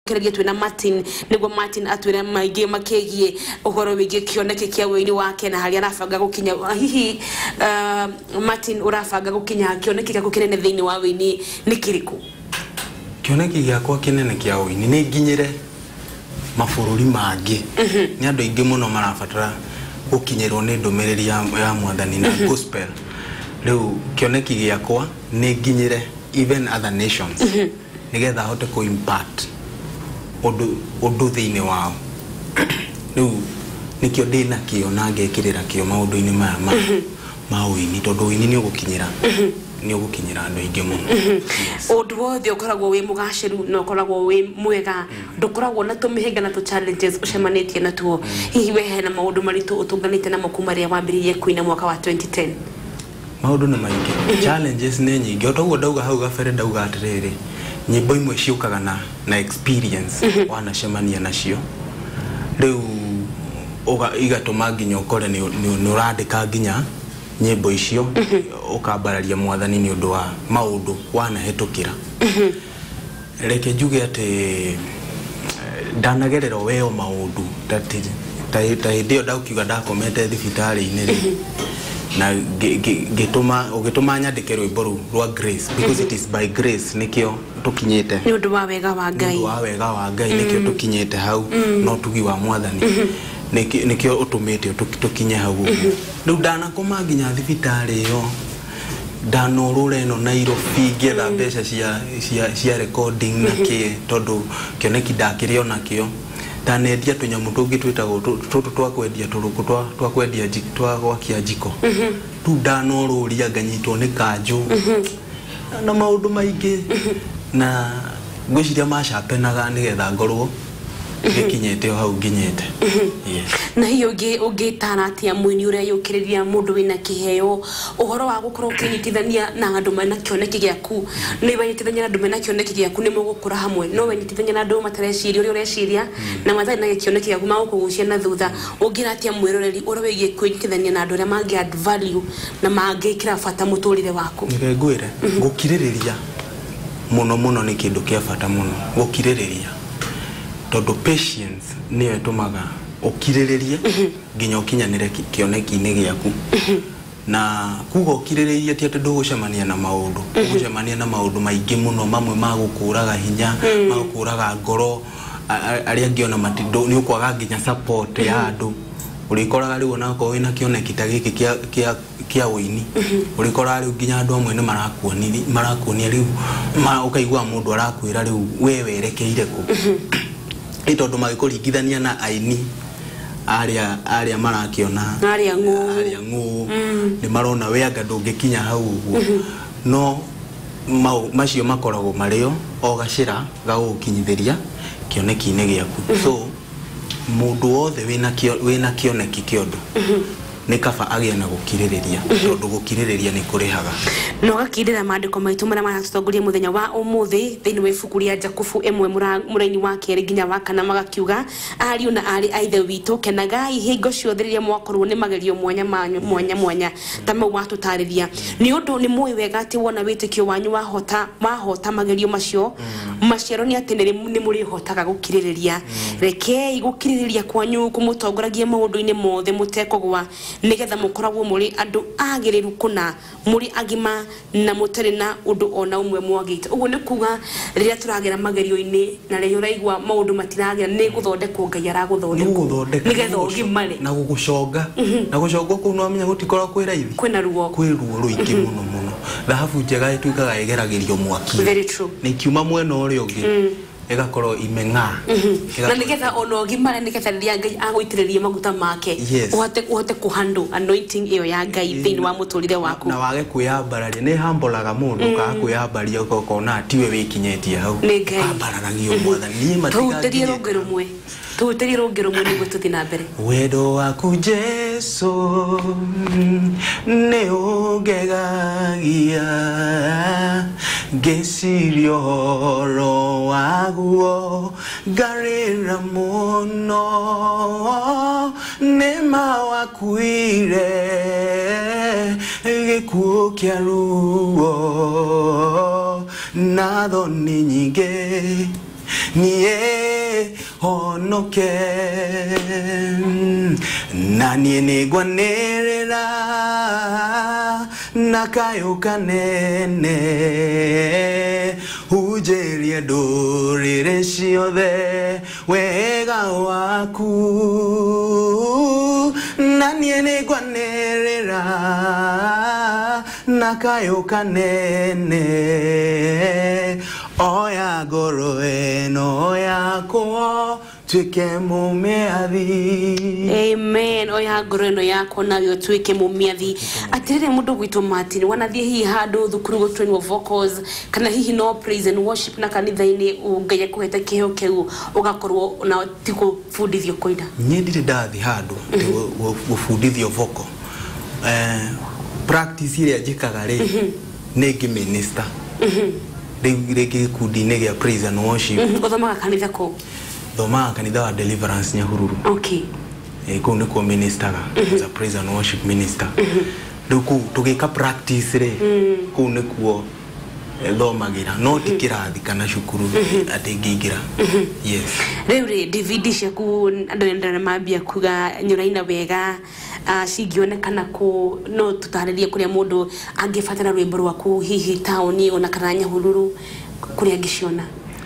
Kerege twina Martin niguo Martin atwira maige makegie uhoro wige kioneke kia wini wake na hali arafanga gukinya hihi Martin urafanga gukinya kioneke kia gukinene thiini wa wini nikiriku kioneke gia kwa kinene kia wini ni nginyire mabũrũri mangi ni andu aingi muno marabatara gukinyirwo ni ndumiriri ya mwathani na gospel riu kioneke gia kwa ni nginyire even other nations nigetha hote ku impact odo thiini wao riu nikio ndina kio na ngekirira kio maundu-ini maya ma wini tondu wini ni ugukinyira andu aingi muno undu wothe ukoragwo wi mugaciru no ukoragwo wi mwega ndukoragwo na tumihinga na tu challenges ucemanitie natuo hihi we hena maundu maritu utunganite na kuma ria wambiririe kuina mwaka wa 2010 maundu ni maingi challenges ni nyingi otoguo ndauga hau gabere ndauga atiriri nyimbo imwe ciukaga na experience wanacemania nacio riu igatuma nginya ukore ni urandika nginya nyimbo icio ukambararia mwathani ni undu wa maundu wanahetukira reke njuge ati ndanagerera weo maundu ta ndio ndaukiuga ndakomete thibitari-ini na gituma nyandike rwimbo rwa grace because it is by grace nikio tukinyete ni undu wa wega wa Ngai nikio tukinyete hau no tugi wa mwathani nikio utumite tukinye hau riu ndanakoma nginya thibitari yo ndanurure no Nairobi ngetha mbeca cia recording na ki tondu kioneki ndakirio nakio tanendia tunyamu tungi twitagwo tutu twa kwendia turuku twa kwendia twa gwakia jiko tu ndanoruria nganyitwo ni kanju na maundu maingi na ngwiciria macapenaga nigetha ngorwo gikinyete hau nginyete na hiyo ugitana atia mwini uria yukiriria mundu wina kiheo uhoro wa gukorwo kinyitithania na andu mena kioneki giaku ni banyitithania na andu mena kioneki giaku ni mugukura hamwe no banyitithania na andu matareciria uria ureciria na mathari na kioneki giaku magukugucia na thutha ungira atia mwiroreri uria wigie kunyitithania na andu aria mangi add value na mangikira bata muturire waku ngwire gukiririria muno ni kindu kia bata muno gukiririria tondu patience niyo itumaga ukiriririe nginya ukinyanire kioneki-ini giaku na kuga ukiriririe ti ati ndugucemania na maundu ugucemania na maundu maingi muno mamwe magukuraga hinya magukuraga ngoro aria ngiona matindo ni ukwaga nginya support ya andu urikoraga riu ona ko wina kioneki ta giki kia wini urikoraga riu nginya andu amwe ni marakuonia riu ukaigua mundu arakwira riu we werekeire ku itondu magikuringithania na aini aria marakiona aria ngu ni marona we anga ndungikinya hau uguo no macio makoragwo mario o gacira gagukinyithiria kioneki-ini giaku so mundu wothe wina kioneki kiondu ni kaba agia na gukiririria tondu gukiririria ni kurihaga no gakirira maandiko maitu mara maratongoria muthenya wa umuthi thiini wa ibuku ria Jakubu emwe muraini wa keri nginya wa kana magakiuga ariu na ari aithe witu kenagai hingo ciothe riria mwakorwo ni magerio mwanya ta mau watutariria ni undu ni mui wega ati wona witikio wanyu wahota magerio macio maciaro ni ati ni muri hotaga gukiririria rekei gukiririria kwanyu kumutongoragia maundu-ini mothe mutekogwa nigetha mukoragwo muri andu agiriru kuna muri agima na mutari na undu ona umwe mwagite uguo ni kuga riria turagira magerio-ini na riria uraigwa maundu matiragira ni guthondekwo Ngai araguthondeka nigetha ugimare na guguconga na guconga ku no amenya gutikora kwi raithi kwina ruo ruingi muno dhahabu njega ituikaga igeragirio mwaki very true ni kiuma mwena uria ungi egakoro imenga na nigetha ono gimara nigetha riria Ngai agwitiririe maguta make uhote kuhandle anointing iyo ya Ngai thiini wa muturire waku na wage kuyambararia ni hambolaga mundu ka kuyambaria ukona tiwe wikinyetie hau ambararagio mwathani ni matiga tuterie rungiro mwe niguo tuthi na mbere wendo waku Jesu ne ungegagia gesirio waguo garira muno nema wakuire gikuo kia ruo na thoni nyingi nie honoke nanie negwanerera nakayuka nene ujerie ndũrĩrĩ ciothe wega waku nanie nĩngwanĩrĩra nakayuka nene oya ngoro ĩno yakwa tuike mumiathi. Amen. Oya ngoro ĩno yakwa nayo tuike mumiathi. Atirire mundu gwitu Martin wanathie hihi handu thukuru gutwenwo vocals kana hihi no praise and worship na kanitha-ini ungeya kuhete kiheo kiu ugakorwo na tiko fundithio koida. Nye ndire ndathi handu gufundithio vocal. Practice ile njikaga ri nĩ minister. Rĩngĩ kundi-inĩ gĩa praise and worship. Uthomaga kanitha kũ? Thomaga kanitha wa Deliverance Nyahururu. Okay. Kũu nĩkuo ministeraga as a praise and worship minister. Rĩu kũu tũgĩka practice rĩ kũu nĩkuo thomagira no ti kĩrathi kana cukuru atĩ ngĩingĩra. Yes. Rĩu rĩ David ciaku andũ ndana mambia kuga nyũraina wega cingĩonekana kũ no tũtarĩrie kũrĩa mũndũ angĩbatara rwĩmbo rwaku hihi taũni ona kana Nyahururu kũrĩa angĩciona.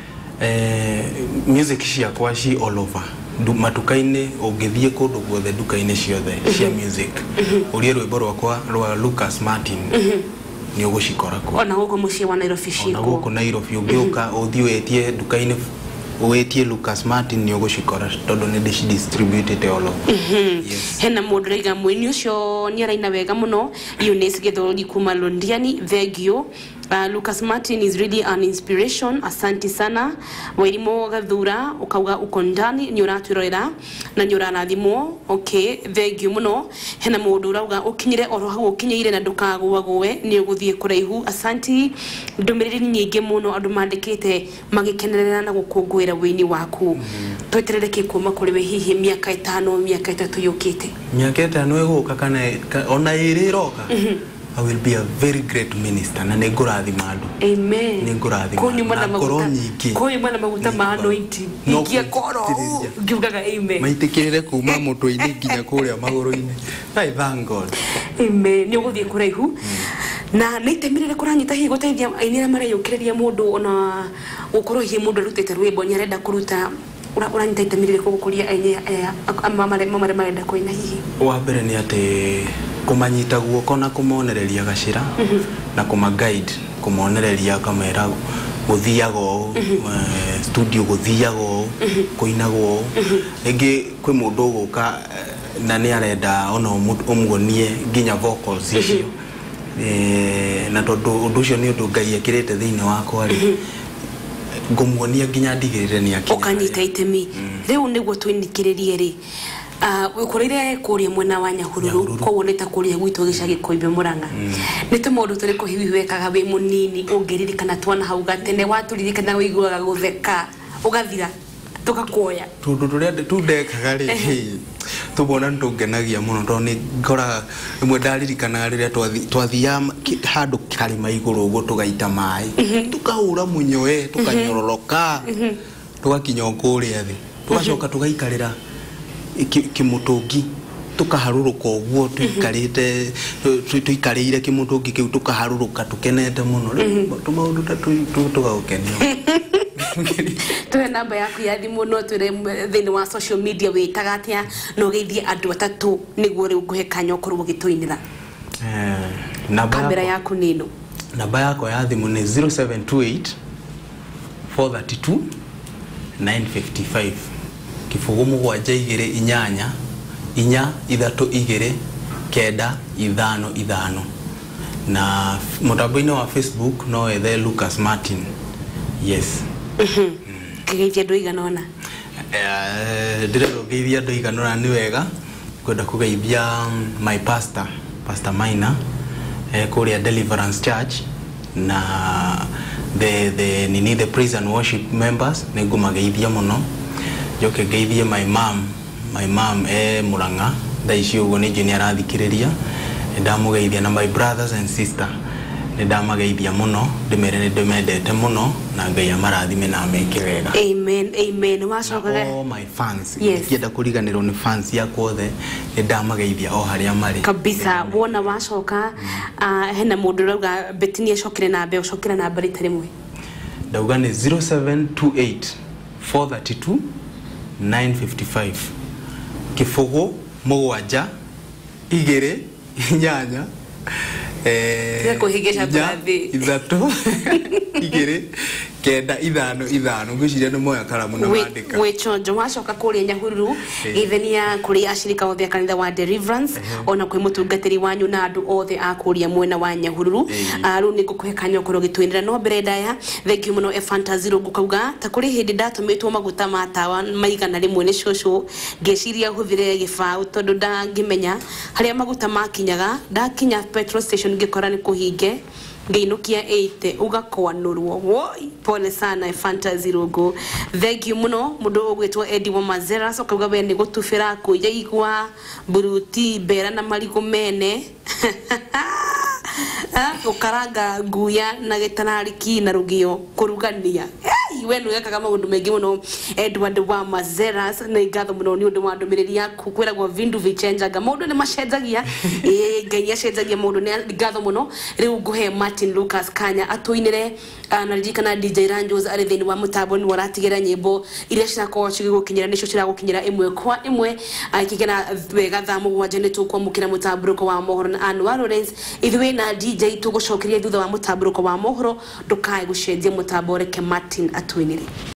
Music ciakwa ci all over. Matuka-inĩ ũngĩthiĩ kũndũ guothe nduka-inĩ ciothe cia music ũrie rwĩmbo rwakwa rwa Lucas Martin nĩ ũgũcikora kuo. Ona gũkũ mũciĩ wa Nairobi ciĩkuo. Ona gũkũ Nairobi ũngĩũka ũthiĩ wĩtie nduka-inĩ wetie Lucas Martin nĩ ũgũcikora tondũ nĩ distributed all over. Yes. Hena mũndũ raiga mũini ũcio nĩ araina wega mũno Eunice Gĩthũri kuma Londiani thengio. Lucas Martin is really an inspiration. Asante sana. Wairimo Gathura ukauga uko ndani ni uratwirorera na ni uranathimwo. Okay, thank you muno. Hena mundu urauga ukinyire oro hau ukinyeire na ndukagwagwe ni uguthie kuraihu. Asante. Ndumiriri nyingi muno andu mandikite magikenerera na gukungwira wini waku. Tweterereke kuma kuri we hihi miaka 5 miaka 3 yukite. Miaka 5 iguka kana ona iriroka. I will be a very great minister na nĩngũrathima andũ. Amen. Nĩngũrathima na ngoro nyingĩ. Koima na maguta ma anointing. Ikia koro. Ngiugaga amen. Maitikĩrĩre kuma mũtwe-inĩ nginya kũrĩa magũrũ-inĩ. I thank God. Amen. Nĩ ũgũthiĩ kũraihu. Na nĩitemirĩre kũranyita hihi gũteithia ainĩra mareyũkĩrĩria mũndũ ona gũkorwo hihi mũndũ arutĩte rwĩmbo nĩ arenda kũruta uranyita itemirĩre gũkũria aini marenda kũina hihi. Wa mbere nĩ atĩ kumanyita guoko na kumonereria gacira na guide kumonereria kamera guthiago studio guthiago kuinago ringi kwi mundu guka na ni arenda ona umuonie nginya vocals icio na tondu undu ucio ni undu Ngai ekirite thiini wakwa ri ngumuonia nginya ndigirire ni akinya ukanyita itemi riu niguo twinikiririe ri ukorire kuria mwena wa Nyahururu ko woneta kuria gwitu gicagi Koimbe Murang'a ni tumundu turi ko hihi wekaga we munini ungiririkana twana hau gatene waturirikana wiguaga gutheka ugathira tukakuoya tundu turia tudekaga ri tubona ntungenagia muno tondu ni ngora imwe ndaririkana riria twathia handu karima iguru uguo tugaita mai tukahura munyoe tukanyororoka tugakinya kuria thi tugacoka tugaikarira kimutungi tukaharuruka uguo tuikarire kimutungi kiu tukaharuruka tukenete muno tumaundu tugaukenia. Tuwe namba yaku ya thimu no twire thini wa social media witaga atia no geithie andu atatu niguo riu nguhe kanya ukorwo gituinira. Kamera yaku nino. Namba yako ya thimu ni 0728 432 955. Kifugu mugwanja igire inyanya inya ithatu igire kenda ithano ithano na mutambo-ini wa Facebook no ethe Lucas Martin. Yes. Kigeithia andu iganona. Ndirero geithia andu iganona ni wega kwenda kugeithia my pastor Maina kuria Deliverance Church na the praise and worship members nigumageithia muno. Joke geithie my mom Murang'a thaici uguo ni jini arathikiriria ndamugeithia na my brothers and sister nĩ ndamageithia mũno ndĩmere nĩ ndĩmendete mũno na Ngai amarathime na ameke wega. Amen, amen. Wacokaga all my fans ngienda kũriganĩrwo nĩ fans yakwa othe nĩ ndamageithia o harĩa marĩ kabisa. Wona wacoka hena mũndũ rauga Betinia cokire na mbe ũcokira na mbe rita rĩmwe. Ndauga nĩ 0728 432 955 Kifogo mũgwanja igĩrĩ inyanya kuhigesha brathi ithatũ igĩrĩ kenda ithano ngwĩciria nĩ moya karamu na mandĩka wĩchonjo wacoka kũrĩa Nyahururu ithenia kũrĩ ashirika othe kanitha wa Deliverance ona kwĩ mũtungatĩri wanyu na andũ othe a kũrĩa mwena wa Nyahururu rĩu nĩ ngũkũhe kanya ũkorwo gĩtwĩnĩra no mbere ndaya thank you mũno Fantasy ngũkauga ta kũrĩ hĩndĩ ndatũmĩtwo maguta ma tawa maigana rĩmwe nĩ cũcũ ngeciria hũthĩre gĩbaũ tondũ ndangĩmenya harĩa maguta makinyaga ndakinya petrol station ngĩkora nĩ kũhinge ngĩinũkia 80 ugakwanũrwo woi pole sana Fantasy Rogo thank you muno mũndũ ũgwĩtwo Eddie wa Mazera ukauga we nĩ gũtubĩra kũya igwa buruti bera na marigũ mene ukaranga nguya na gĩtanariki na rũgĩo kũrugania we nĩ wekaga maũndũ maingĩ mũno Edward wa Mazera na ngatho mũno nĩ ũndũ wa ndũmĩrĩri yaku kwĩragwo vindu vichenjaga mũndũ nĩ macenjagia Ngai acenjagia mũndũ nĩ ngatho mũno rĩu ngũhe Martin Lucas kanya atũinĩre na ririkana DJ Ranjos arĩ thĩinĩ wa mũtambo nĩ waratigĩra nyĩmbo iria cirakorwo cigũkinyĩra nĩcio ciragũkinyĩra ĩmwe kwa ĩmwe akĩgena wega thaa mũgwanja nĩ tũkwamũkĩra mũtamburũko wa mohoro na Anwar Lawrence ithuĩ na DJ tũgũcokeria thutha wa mũtamburũko wa mohoro ndũkae gũcenjia mũtambo reke Martin atũinĩre.